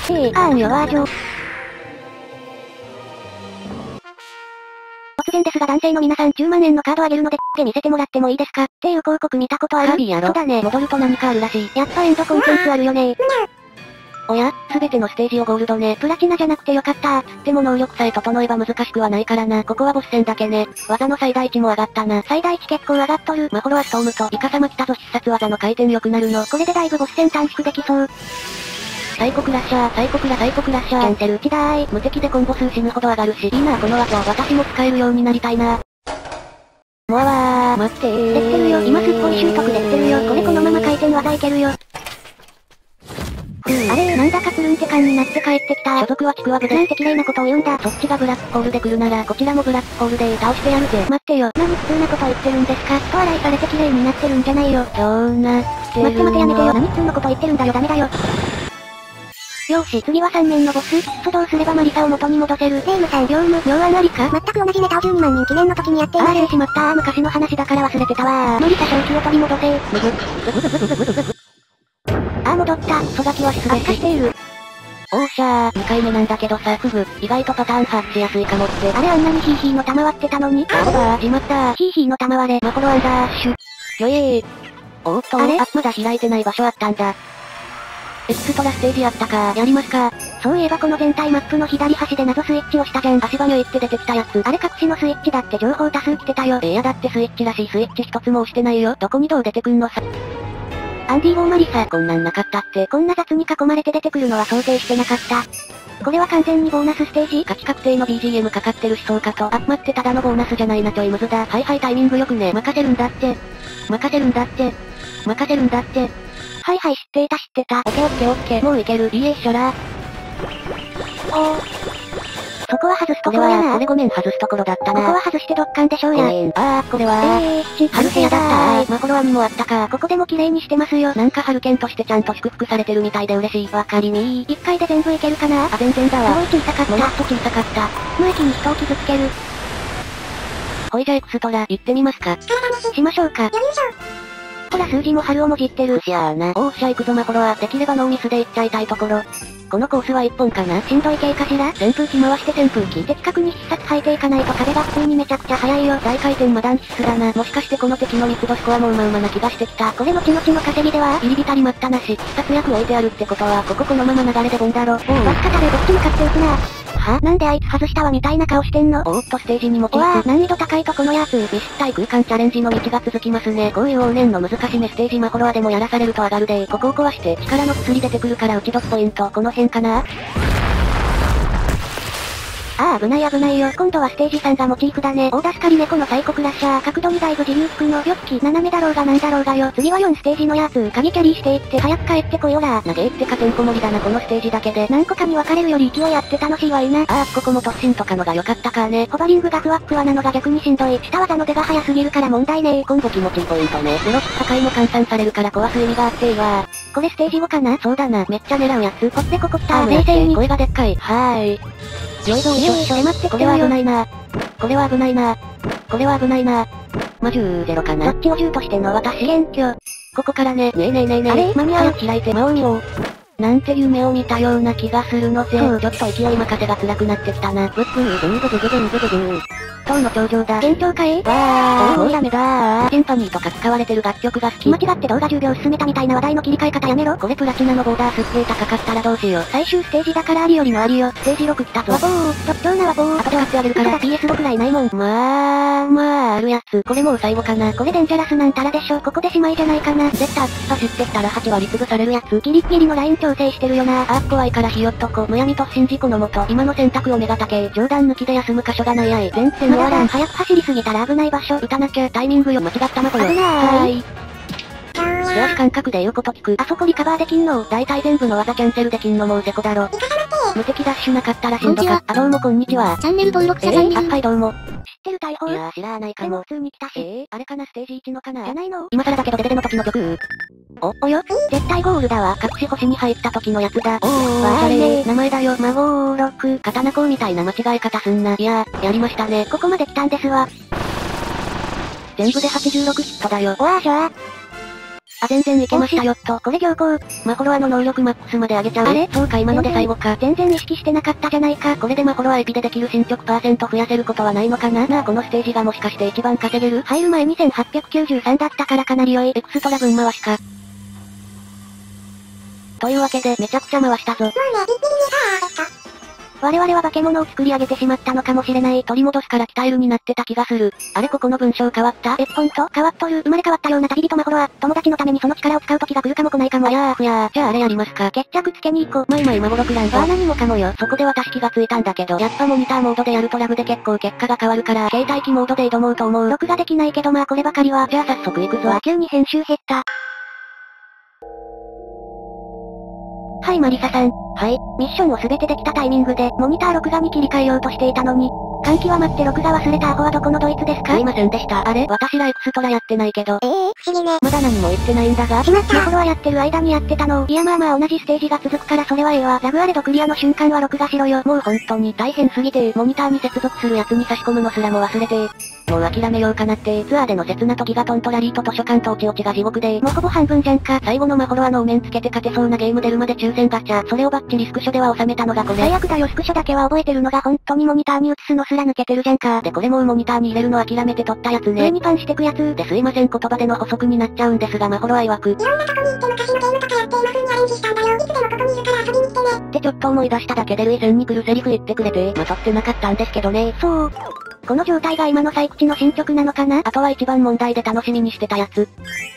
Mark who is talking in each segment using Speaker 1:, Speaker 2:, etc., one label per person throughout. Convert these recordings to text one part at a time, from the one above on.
Speaker 1: よわーじょ。突然ですが男性の皆さん10万円のカードあげるので、見せてもらってもいいですかっていう広告見たことある？そうだね。戻ると何かあるらしい。やっぱエンドコンテンツあるよね。おや、すべてのステージをゴールドね。プラチナじゃなくてよかったつっても能力さえ整えば難しくはないからな。ここはボス戦だけね。技の最大値も上がったな。最大値結構上がっとる。マホロアストームとイカサマ来たぞ必殺技の回転良くなるの。これでだいぶボス戦短縮できそう。サイコクラッシャー、サイコクラッシャー、キャンセル1台。無敵でコンボ数死ぬほど上がるし。いいなこの後、私も使えるようになりたいな。もわわー、待ってー。できてるよ。今すっごい習得できてるよ。これこのまま回転技いけるよ。あれなんだかプルンって感になって帰ってきた。所属はちくわぶで。なんて綺麗なことを言うんだ。そっちがブラックホールで来るなら、こちらもブラックホールで倒してやるぜ。待ってよ。何普通なこと言ってるんですか。人洗いされて綺麗になってるんじゃないよ。そうなってる。待ってやめてよ。何普通のこと言ってるんだよ。ダメだよ。よし、次は3面のボス。どうすればマリサを元に戻せる？レイムさん、業務、妙案ありか？全く同じネタを12万人記念の時にやっています。しまったー。昔の話だから忘れてたわー。マリサ正気を取り戻せ。戻った。そがきは失礼している。おーしゃー、2回目なんだけどさ、意外とパターン発しやすいかもって。あれあんなにヒーヒーの玉割ってたのに？しまったー。ヒーヒーの玉割れ。マコロアンダッシュ。よえー。おーっとあれまだ開いてない場所あったんだ。エクストラステージあったか。やりますか。そういえばこの全体マップの左端で謎スイッチをしたじゃん。足場に行って出てきたやつ。あれ隠しのスイッチだって情報多数来てたよ。いやだってスイッチらしいスイッチ一つも押してないよ。どこにどう出てくんのさ。アンディ・ゴーマリサ、こんなんなかったって。こんな雑に囲まれて出てくるのは想定してなかった。これは完全にボーナスステージ？勝ち確定の BGM かかってるしそうかと。待ってただのボーナスじゃないなちょいムズだ。はいタイミングよくね。任せるんだって。はい知ってた。オッケー。もういける。いいえっしょら。そこは外すところやな。これごめん外すところだったな。ここは外してどっかんでしょうや。これは春部屋だったマコロアにもあったか。ここでも綺麗にしてますよ。なんか春剣としてちゃんと祝福されてるみたいで嬉しい。わかりみー。1回で全部いけるかな？全然だわ。すごい小さかった。もっと小さかった。無益に人を傷つける。ほいじゃエクストラ、行ってみますか。しましょうか。ほら数字も春をもじってる。しゃーな。おっしゃ行くぞマコロア。できればノーミスで行っちゃいたいところ。このコースは1本かな？しんどい系かしら？扇風機回して扇風機。的確に必殺履いていかないと壁が普通にめちゃくちゃ速いよ。大回転マダン必須だな。もしかしてこの敵の密度スコアもうまな気がしてきた。これ後々の稼ぎでは入り浸り待ったなし。必殺薬置いてあるってことは、このまま流れでボンだろ。わっかたでどっち向かっていくな。なんであいつ外したわみたいな顔してんの？おーっとステージにも難易度高いとこのやつ。密室対空間チャレンジの道が続きますね。こういう往年の難しめステージマホロアでもやらされると上がるで。ここを壊して力の薬出てくるから打ち解くポイント。この辺かな？危ないよ。今度はステージ3がモチーフだね。大ダスカリ猫のサイコクラッシャー。角度にだいぶ自由つくの。よっき、斜めだろうがなんだろうがよ。次は4ステージのやつ。鍵キャリーしていって早く帰ってこよら。投げってかてんこ盛りだなこのステージだけで。何個かに分かれるより勢いあって楽しいわいな。ここも突進とかのが良かったかね。ホバリングがふわっふわなのが逆にしんどい。下技の出が早すぎるから問題ねコンボ気持ちいいポイントね。ブロック破壊も換算されるから壊す意味があっていいわ。これステージ5かな？そうだな。めっちゃ狙うやつ。こってここ来た。冷静に。声がでっかい。よいしょ待ってこれは危ないな。ま10-0かな。どっちを10としての私謙虚。ここからね。ねえ。あれ間に合う。早く開いて魔を見よう。なんて夢を見たような気がするのぜ。ちょっと勢い任せが辛くなってきたな。ブン。塔の頂上だ。幻聴かい？もうダメだー。シンフォニーとか使われてる楽曲が好き。間違って動画10秒進めたみたいな話題の切り替え方やめろ。これプラチナのボーダーすっげー高かったらどうしよう。最終ステージだからありよりのありよ。ステージ6来たぞ。ワボー。特徴なワボー。後で買ってあげるから PS5 くらいないもん。まああるやつ。これもう最後かな。これデンジャラスなんたらでしょ。ここでしまいじゃないかな。絶対走ってきたら8割潰されるやつ。ギリッギリのライン調整してるよな。怖いからひよっとこ。むやみと信じこのもと。今の選択を目が高え。冗談抜きで休む箇所がないやい。全然終わらん。早く走りすぎたら危ない場所。打たなきゃタイミングよ。間違ったまこよ。危ない。手足感覚で言うこと聞く。あそこリカバーできんの？大体全部の技キャンセルできんのもうせこだろ。無敵ダッシュなかったらしんどかった。どうもこんにちは。チャンネル登録者さんはいどうも。知ってる大砲？いや知らないかも。普通に来たし。あれかなステージ1のかな？じゃないの？今更だけどデデデの時の曲。およ？絶対ゴールだわ。隠し星に入った時のやつだ。わーねー。名前だよ。魔法録。刀工みたいな間違え方すんな。いや、やりましたね。ここまで来たんですわ。全部で86ヒットだよ。おわーしゃー。 あ、全然いけましたよっと。これ良好。マホロアの能力マックスまで上げちゃう。あれそうか今ので最後か。全然意識してなかったじゃないか。これでマホロアエピでできる進捗%増やせることはないのかな。なあこのステージがもしかして一番稼げる？入る前2893だったからかなり良い。エクストラ分回しか。というわけでめちゃくちゃ回したぞ。もうね、ビッビリに我々は化け物を作り上げてしまったのかもしれない。取り戻すから鍛えるになってた気がする。あれここの文章変わった？ほんと変わっとる。生まれ変わったような旅人マホロア。友達のためにその力を使う時が来るかも来ないかも。あやーふやー。じゃああれやりますか。決着つけに行こう。まいまいマホロクランド。何もかもよ。そこで私気がついたんだけど、やっぱモニターモードでやるとラグで結構結果が変わるから、携帯機モードで挑もうと思う。録画できないけどまあこればかりは。じゃあ早速行くぞ。急に編集減った。はい、マリサさん。はい。ミッションをすべてできたタイミングで、モニター録画に切り替えようとしていたのに、換気は待って録画忘れたアホはどこのドイツですか？すいませんでした。あれ私らエクストラやってないけど。不思議ね。まだ何も言ってないんだが。しまった。マホロアやってる間にやってたのを。いやまあ同じステージが続くからそれはええわ。ラグあれどクリアの瞬間は録画しろよ。もう本当に大変すぎて、モニターに接続するやつに差し込むのすらも忘れて。もう諦めようかなって。ツアーでの刹那とギガトントラリーと図書館とオチオチが地獄で。もうほぼ半分じゃんか。最後のマホロアのお面つけて勝てそうなゲーム出るまで抽選ガチャ。それをバッチリスクショでは収めたのがこれ。最悪だよスクショだけは覚えてるのが本当にモニターに映すのすら抜けてるじゃんか。でこれもうモニターに入れるの諦めて撮ったやつね。上にパンしてくやつ。ですいません言葉での補足になっちゃうんですがマホロア曰く。いろんなとこに行って昔のゲームとかやって今風にアレンジしたんだよ。いつでもここにいるから遊びに来てね。ってちょっと思い出しただけで類線に来るセリフ言ってくれて。まあ撮ってなかったんですけどね。そう。この状態が今の採掘の進捗なのかな？あとは一番問題で楽しみにしてたやつ。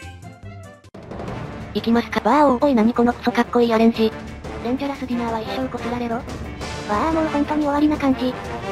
Speaker 1: 行きますか。わーおい何このクソかっこいいアレンジ。デンジャラスディナーは一生こすられろ。わあもう本当に終わりな感じ。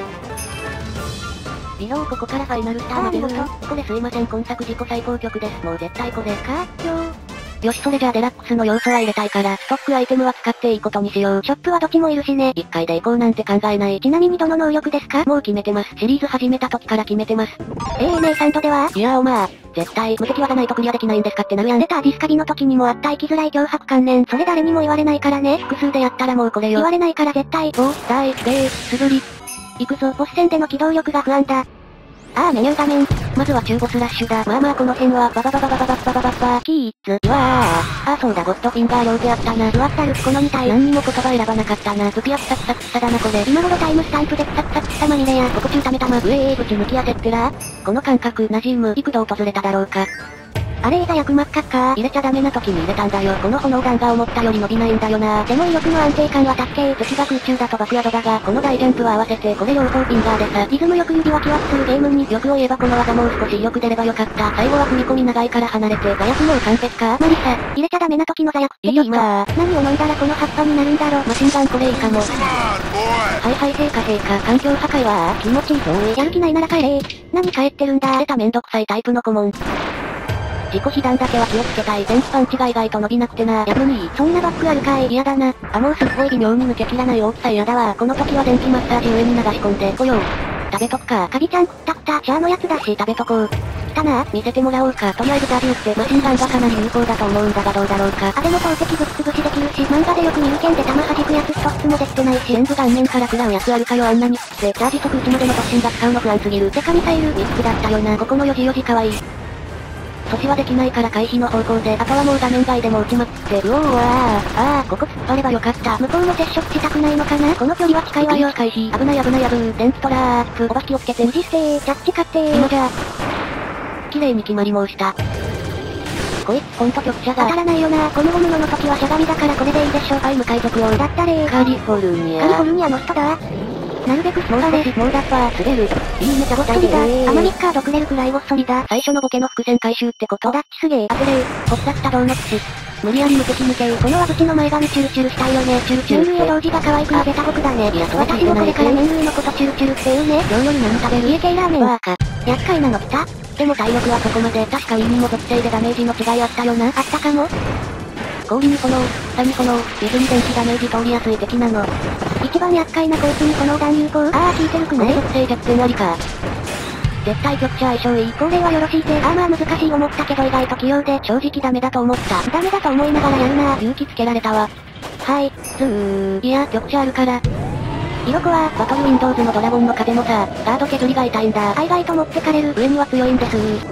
Speaker 1: 微量ここからファイナルスターまでる。これすいません今作自己最高曲です。もう絶対これか。よしそれじゃあデラックスの要素は入れたいから、ストックアイテムは使っていいことにしよう。ショップはどっちもいるしね。1回で行こうなんて考えない。ちなみにどの能力ですか？もう決めてます。シリーズ始めた時から決めてます。ねえサンドでは？いやおまあ、絶対無敵技ないとクリアできないんですかってなるやん。出たディスカビの時にもあった生きづらい脅迫観念。それ誰にも言われないからね。複数でやったらもうこれよ。言われないから絶対。大、素振り。行くぞ。ボス戦での機動力が不安だ。ああメニュー画面。まずは中ボスラッシュだ。まあまあこの辺はバババババババババババキーツ。うわあ。あそうだゴッドフィンガー両手あったな。うわったるこの2体。何にも言葉選ばなかったな。プピアクサクサクサだなこれ。今頃タイムスタンプでクサクサクサまみれや。ここ中ためたま。ぶち抜きやせってら。この感覚馴染む。幾度訪れただろうか。あれ薬真っ赤っか入れちゃダメな時に入れたんだよ。この炎弾が思ったより伸びないんだよな。でも威力の安定感はたっけー。敵が空中だと爆宿だが、この大ジャンプは合わせてこれ両方フィンガーでさ。リズムよく指はキワキするゲームに欲を言えばこの技もう少し威力出ればよかった。最後は踏み込み長いから離れて。ガヤクもう完璧か。マリサ、入れちゃダメな時の座薬ってちょっと。何を飲んだらこの葉っぱになるんだろ。マシンガンこれいいかも。はいはい陛下環境破壊は気持ちいいぞやる気ないなら帰れ何帰ってるんだ。出ためんどくさいタイプの顧問。自己被弾だけは気をつけたい。電気パンチが意外と伸びなくてな。やむにそんなバックあるかい。嫌だな。あもうすっごい微妙に抜けきらない大きさ嫌だわ。この時は電気マッサージ上に流し込んでこよう。食べとくか。カビちゃんくったくた。シャアのやつだし食べとこう。来たな。見せてもらおうか。とりあえずチャージ打ってマシンガンがかなり有効だと思うんだがどうだろうか。あでも投擲ぶっ潰しできるし、漫画でよく見る剣で弾弾くやつ一つもできてないし、全部顔面から食らうやつあるかよあんなに食って、チャージ即打ちまでの突進が使うの不安すぎる。てかミサイル3つだったよな。ここのよじよじかわいい。阻止はできないから回避の方向で、あとはもう画面外でも撃ちまくって、ここ突っ張ればよかった。向こうも接触したくないのかな。この距離は近いわよ。回避。危ないやぶー。電気トラープ。おば気をつけて。二次ステー。ジャッジ勝って今じゃ。綺麗に決まり申した。こいつほんと局者が当たらないよな。このゴムの時はしゃがみだからこれでいいでしょ。はい、向かい族を。だったれー。カリフォルニアの人だ。なるべくスモーダーで、モーダッパー、滑る。いいね、チャボッソリだ。アマミッカードくれるくらいごっそりだ。最初のボケの伏線回収ってこと。ダッチすげー。当てれー。ほっさくたどうの土。無理やり無敵抜けこのはぶちの前髪チュルチュルしたいよね。チュルチュル。麺類同時が可愛くベタ僕だね。いや、私もこれから麺類のことチュルチュルって言うね。量より何食べる家系ラーメンはか。厄介なの来た。でも体力はそこまで。確かいいにも属性でダメージの違いあったよな。あったかも。氷に炎、下に炎、水に電気ダメージ通りやすい敵なの。一番厄介なこいつに炎弾有効。効いてるくない？属性弱点ありか。絶対局者相性いい。これはよろしいぜ。まあ難しい思ったけど意外と器用で、正直ダメだと思った。ダメだと思いながらやるな。勇気つけられたわ。はい、いや、局者あるから。色子は、バトルウィンドウズのドラゴンの風もさ、ガード削りが痛いんだ。意外と持ってかれる。上には強いんです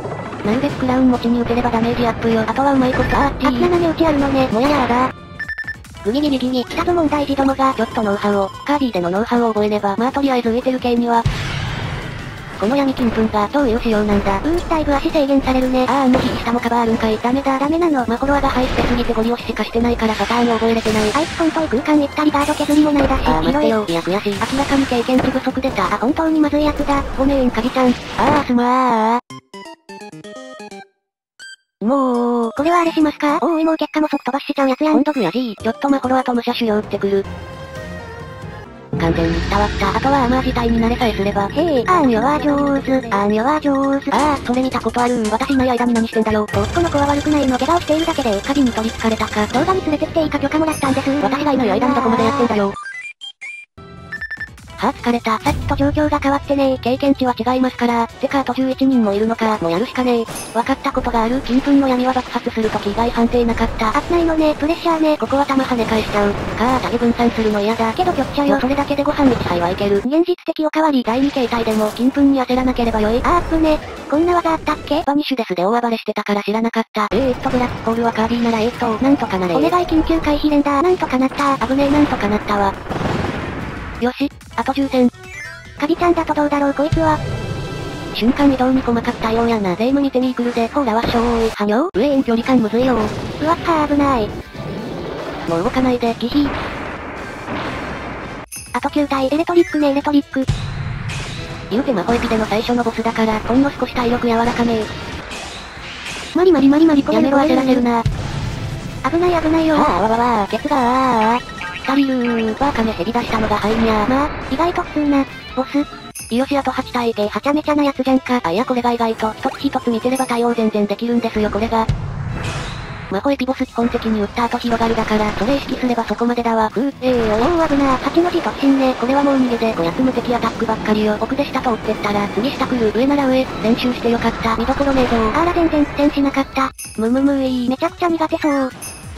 Speaker 1: なるべくクラウン持ちに打てればダメージアップよ。あとはうまいこと斜め打ちあるのね。もややだ。グギギギギギ。来たぞ問題児どもが。ちょっとノウハウを。カービィでのノウハウを覚えれば、まあとりあえず浮いてる系には。この闇金粉がどういう仕様なんだ。だいぶ足制限されるね。右下もカバーあるんかい。ダメだ。ダメなの。フォロワーがハイスペすぎてゴリ押ししかしてないからパターンを覚えれてない。あいつ本当空間行ったりガード削りもないだし。待ってよ。いや悔しい。明らかに経験値不足出た。本当にまずいやつだ。ごめん、カビちゃん。すまー。もう、これはあれしますか？もう結果も即飛ばしちゃうやつやん。今度グヤジー。ちょっとフォロワーと武者修行打ってくる。完全に伝わった。あとはアーマー自体に慣れさえすれば。へえ、アーニョは上手。アーニョは上手。それ見たことある。私いない間に何してんだろう。この子は悪くないの。怪我をしているだけで、カビに取り憑かれたか。動画に連れてきていいか許可もらったんです。私がいない間にどこまでやってんだよ。疲れた。さっきと状況が変わってね。経験値は違いますから。てかあと11人もいるのか。もうやるしかねえ。分かったことがある。金粉の闇は爆発するとき以外判定なかった。危ないのね。プレッシャーね。ここは弾跳ね返しちゃう。影分散するの嫌だ。けど局者よ。それだけでご飯1杯はいける。現実的おかわり。第2形態でも金粉に焦らなければよい。ね。こんな技あったっけ？バニッシュデスで大暴れしてたから知らなかった。ブラックホールはカービィならなんとかなれ。お願い緊急回避連打。なんとかなった。危ねえなんとかなったわ。よし、あと10戦。カビちゃんだとどうだろうこいつは。瞬間移動に細かったようやな。霊夢見てみーくるで。ほらわっしょーい。はにょー遠距離感むずいよ。うわっはー危ない。もう動かないで、ギヒー。あと9体。エレトリックねエレトリック。言うてマホエピでの最初のボスだから、ほんの少し体力柔らかめー。マリマリマリマリこれやめろ焦らせるな。危ない危ないよ。ケツが2人いるー。バーカネヘビ出したのがハイニャー。まあ、意外と普通な、ボス。よしあと8体ではちゃめちゃなやつじゃんか。いやこれが意外と一つ一つ見てれば対応全然できるんですよこれが。マホエピボス基本的に打った後広がるだから、それ意識すればそこまでだわ。危なー。8の字突進ね。これはもう逃げで、5つ無敵アタックばっかりよ。奥で下通ってったら、次下来る。上なら上。練習してよかった。見どころねえぞ。全然苦戦しなかった。めちゃくちゃ苦手そう。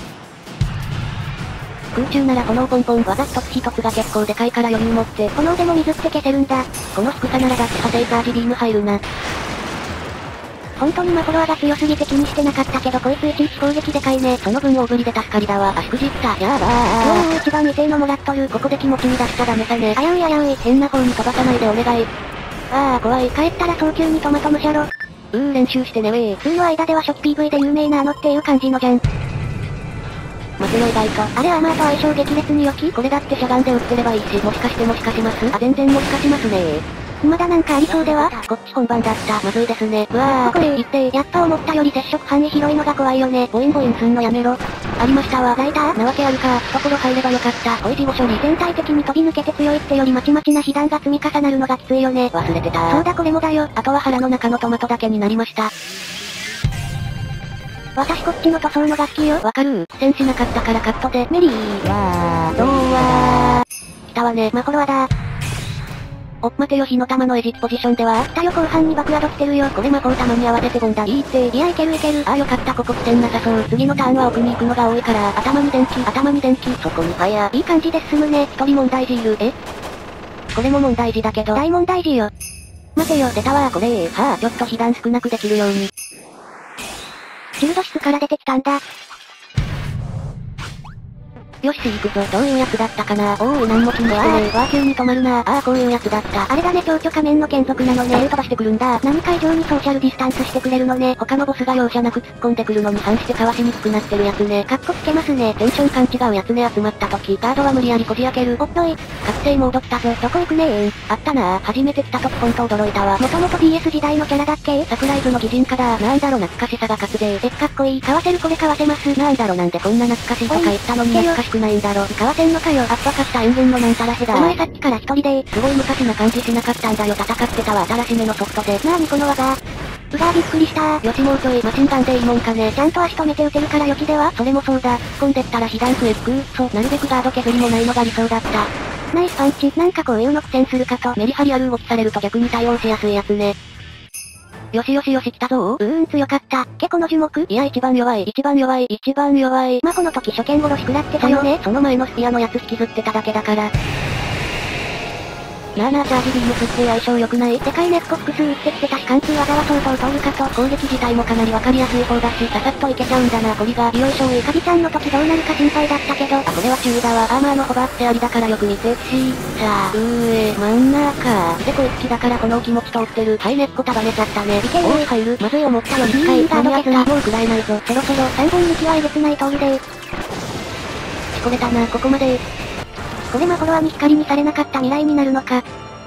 Speaker 1: 空中なら炎ポンポン技一つ一つが結構でかいから余裕持って。炎でも水って消せるんだ。この低さならだって派生チャージビーム入るな。本当にフォロワーが強すぎて気にしてなかったけどこいついちいち攻撃でかいね。その分大振りで助かりだわ。足くじった。やばー。一番痛いのもらっとる。ここで気持ちに出しちゃダメさね。危うい。変な方に飛ばさないでお願い。怖い。帰ったら早急にトマトむしゃろ。練習してね普通の間では初期 PV で有名なっていう感じのじゃん。待てよ意外と。あれアーマーと相性激烈に良き？これだってしゃがんで打ってればいいし、もしかしてもしかします？全然もしかしますねまだなんかありそうでは？こっち本番だった。まずいですね。これ言って、やっぱ思ったより接触範囲広いのが怖いよね。ボインボインすんのやめろ。ありましたわ。ライダーなわけあるか。懐入ればよかった。おい事後処理。全体的に飛び抜けて強いってよりまちまちな被弾が積み重なるのがきついよね。忘れてた。そうだこれもだよ。あとは腹の中のトマトだけになりました。私こっちの塗装のが好きよ。わかる？苦戦しなかったからカットで。メリー。どうわー。来たわね。フォロワーだ。待てよ火の玉のエジプポジションでは。来たよ後半に爆アド来てるよ。これ魔法玉に合わせてボンだ。いいって。いやいける。よかったここ苦戦なさそう。次のターンは奥に行くのが多いから。頭に電気。そこにファイヤー。いい感じで進むね。一人問題児いる。これも問題児だけど。大問題児よ。待てよ出たわこれちょっと被弾少なくできるように。シールド室から出てきたんだ。よし行くぞ。どういうやつだったかな。なんも気にしてね急に止まるな。こういうやつだった。あれだね蝶々仮面の眷属なのね。飛ばしてくるんだ。何か以上にソーシャルディスタンスしてくれるのね。他のボスが容赦なく突っ込んでくるのに反してかわしにくくなってるやつね。かっこつけますね。テンション感違うやつね集まった時。ガードは無理やりこじ開ける。おっとい。覚醒モード来たぞ。どこ行くねあったな初めて来た時ほんと驚いたわ。もともと BS 時代のキャラだっけ？サプライズの擬人化だ。なんだろ懐かしさが勝つぜ。かっこいい。かわせるこれかわせます。なんだろなんでこんな懐かしいとか言ったのに懐かしくないんだろ。かわせんのかよ。わかった援軍のなんたらへだ。お前さっきから一人ですごい昔な感じしなかったんだよ。戦ってたわ新しめのソフトで。なにこの技。びっくりしたよしもうちょいマシンガンでいいもんかね。ちゃんと足止めて撃てるから予期では？それもそうだ。突っ込んでったら被弾増えなるべくガード削りもないのが理想だった。ナイスパンチ。なんかこういうの苦戦するかと。メリハリある動きされると逆に対応しやすいやつね。よし来たぞ強かった。この樹木？いや一番弱い。まこの時初見殺し食らってたよね。その前のスピアのやつ引きずってただけだから。 なあなあチャージビームスって相性良くない？でかい根っこ複数打ってきてたし貫通技は相当通るかと。攻撃自体もかなりわかりやすい方だし、ささっといけちゃうんだな、ゴリが。よいしょカビちゃんの時どうなるか心配だったけど、これは注意だわ。アーマーのホバーってありだからよく見て。さあ、真ん中。でこいつきだからこの気持ち通ってる。はい、根っこ束ねちゃったね。いけー。入る。まずい思ったより近い。間に合った。もう食らえないぞ。そろそろ3本抜きはえげつない通りでしこれたな、ここまで。これマフォロアに光にされなかった未来になるのか。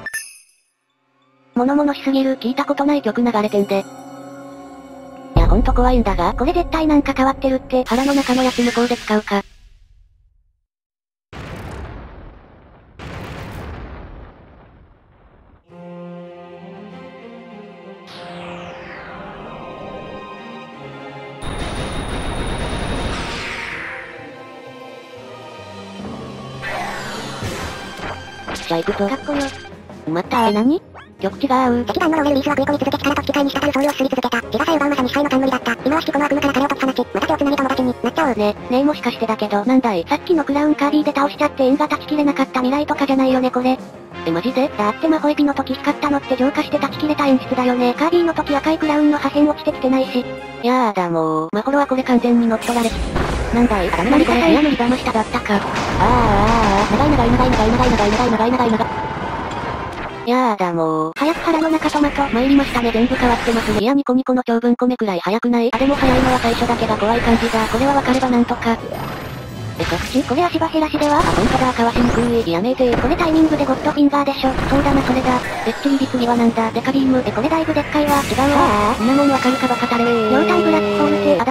Speaker 1: 物々しすぎる。聞いたことない曲流れてんで。いやほんと怖いんだが、これ絶対なんか変わってるって。腹の中のやつ向こうで使うか。じゃあ行くぞ。かっこよ。まったー。何？曲違う。
Speaker 2: 石段のローメルリースは食い込み続け力と引き換えに滴る総量をすり続けた。自我さえ奪うまさに視界の冠だった。今は引きこの悪夢から彼を解き放ち、また手をつなぎ友達になっちゃおう。
Speaker 1: ねえもしかしてだけど、なんだい？さっきのクラウンカービィで倒しちゃって円が断ち切れなかった未来とかじゃないよねこれ。マジで？だって魔法エピの時光ったのって浄化して断ち切れた演出だよね。カービィの時赤いクラウンの破片落ちてきてないし。やだもう、マホロはこれ完全に乗っ取られ。なんだい？何これ？部屋のリバー真下だったか。やだもう。早く腹の中トマト。参りましたね。全部変わってますね。いやニコニコの長文米くらい早くない？でも早いのは最初だけが怖い感じだ。これはわかればなんとか。そっち？これ足場減らしでは？ほんとだ、かわしにくい。やめてこれタイミングでゴッドフィンガーでしょ。そうだな、それだ。チリビ次はなんだ？デカビーム。これだいぶでっかいわ。違うわ。みんなもんわかるかバカたれー。両体ブラックホール系。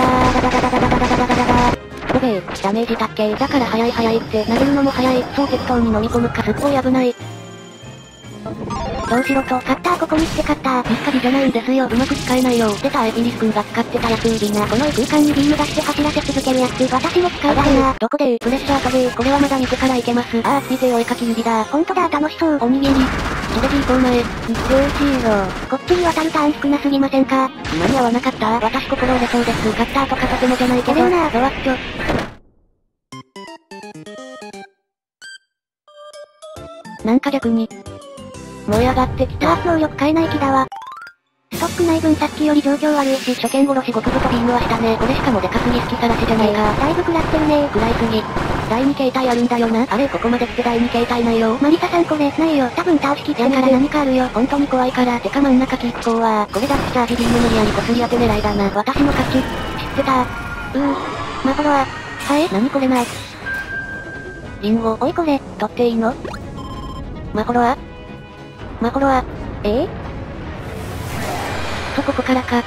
Speaker 1: ダメージだっけ？だから早いって。投げるのも早い。そう適当に飲み込むか。すっごい危ない。どうしろと。カッターここに来てカッター。ピッカビじゃないんですよ。うまく使えないよ。出たエピリス君が使ってたやつ。リナ。この異空間にビーム出して走らせ続けるやつ。私も使いたいな。どこでプレッシャー飛べ。これはまだ見てからいけます。見てお絵かき指だ。ほんとだ、楽しそう。おにぎり。地デジ行こう前。こっちに渡るターン少なすぎませんか？間に合わなかった。私心折れそうです。カッターとかとてもじゃないけど。なドワッチョ。なんか逆に燃え上がってきた。能力変えない気だわ。ストックない分さっきより状況悪いし、初見殺し極太ビームはしたね。これしかもデカすぎ好きさらしじゃないか。だいぶ食らってるね。食らいすぎ。第2形態あるんだよな。あれここまで来て第2形態ないよ。マリサさんこれ、ないよ。多分倒しきってから何かあるよ。本当に怖いから。てか真ん中キッコーは、これだってチャージビーム無理やりこすり当て狙いだな。私の勝ち。知ってた。マフォロア。何これな。リンゴ。おいこれ、取っていいの？マフォロア？ここからか。
Speaker 2: カービ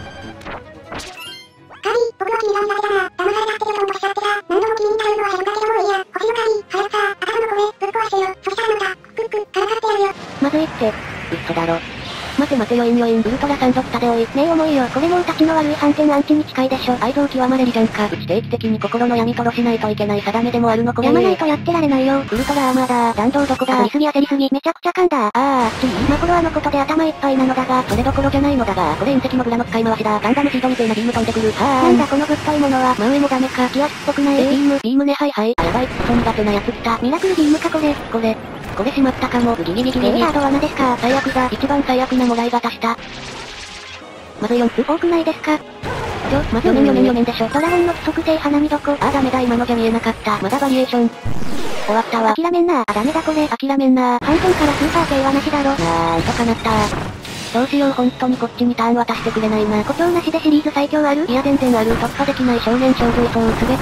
Speaker 2: ィ、僕の気に入られたな。騙されたってよとんとしちゃってさ。何度も気に入るのは変だけどもういいや。星のカービィ、早くさ、頭の声、ぶっ壊してよ。そしたらなんだ、からかってやるよ。
Speaker 1: まずいって。嘘だろ。待てよウルトラサンド来たでおい。ねえ重いよ。これもうたちの悪い反転アンチに近いでしょ。愛憎極まれりじゃんか。うち定期的に心の闇とろしないといけない定めでもあるのこれ。やまないとやってられないよ。ウルトラアーマーだ。弾道どこだ。焦りすぎ。めちゃくちゃ噛んだ。マフォロアのことで頭いっぱいなのだが、それどころじゃないのだが、これ隕石のグラの使い回しだ。ガンダムシードみてえなビーム飛んでくる。なんだこのぶっといものは。真上もダメか。気圧っぽくない。ビームねやばい。クソ苦手なやつ来た。ミラクルビームかこれしまったかも。ギリ。カード罠ですか。最悪だ。一番最悪なもらい方した。まず4つ多くないですか？まず4年でしょ。ドラゴンの規則性花見どこ？ダメだ今のじゃ見えなかった。まだバリエーション。終わったわ。諦めんな。ダメだこれ。諦めんな。半分からスーパー系はなしだろ。なんとかなった。どうしよう本当にこっちにターン渡してくれないな。誇張なしでシリーズ最強ある？いや全然ある。突破できない少年勝負いそう。滑った。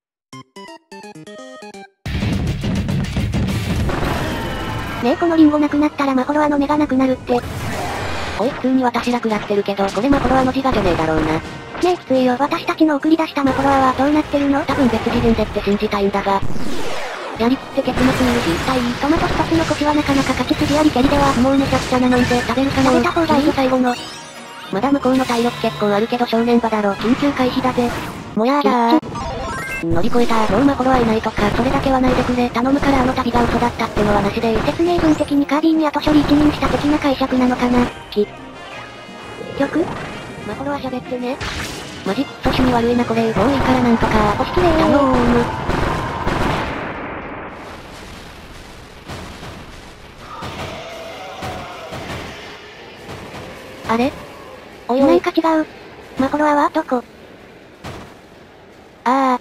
Speaker 1: ねえこのリンゴなくなったらマフォロアの目がなくなるって。おい普通に私ら食らってるけど、これマフォロアの自我じゃねえだろうな。ねえきついよ。私たちの送り出したマフォロアはどうなってるの？多分別次元でって信じたいんだが。やりきって結末言うし、一体、トマト一つの腰はなかなか勝ち筋あり蹴りでは、もうめちゃくちゃなのんで食べるかな。食べた方がいい最後の。まだ向こうの体力結構あるけど正念場だろ。緊急回避だぜ。もやーだー。乗り越えた。もうマフォロアいないとか、それだけはないでくれ。頼むから旅が嘘だったってのはなしで。説明文的にカービィに後処理一任した的な解釈なのかな。曲？マフォロア喋ってね。マジクソ趣味悪いなこれ。もういいからなんとか。押し切れー。頼む。 あれおいおい。
Speaker 2: なんか違う。マコロアはどこ？
Speaker 1: ああ。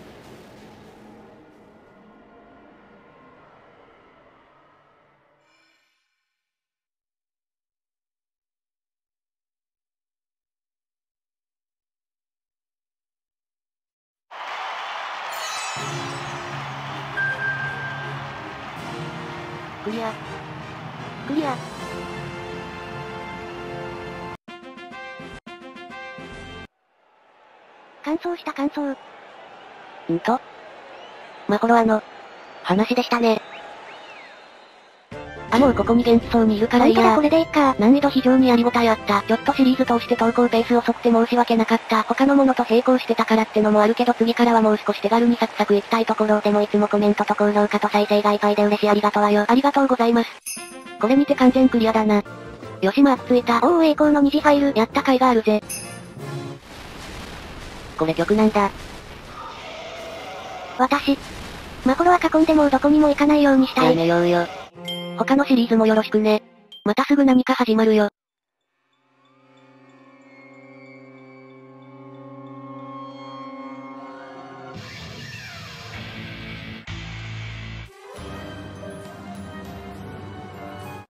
Speaker 1: クリア。クリア。
Speaker 2: 完走した完走。
Speaker 1: マコロアの話でしたね。もうここに元気そうにいるからいいや。
Speaker 2: これでいいか。
Speaker 1: 難易度非常にやりごたえあった。ちょっとシリーズ通して投稿ペース遅くて申し訳なかった。他のものと並行してたからってのもあるけど次からはもう少し手軽にサクサクいきたいところでもいつもコメントと高評価と再生がいっぱいで嬉しいありがとうあよ。ありがとうございます。これにて完全クリアだな。よしマークついた。
Speaker 2: おお栄光の二次ファイル。
Speaker 1: やった甲斐があるぜ。これ曲なんだ。
Speaker 2: 私。マコロは囲んでもうどこにも行かないようにしたい。
Speaker 1: やめようよ。他のシリーズもよろしくね。またすぐ何か始まるよ。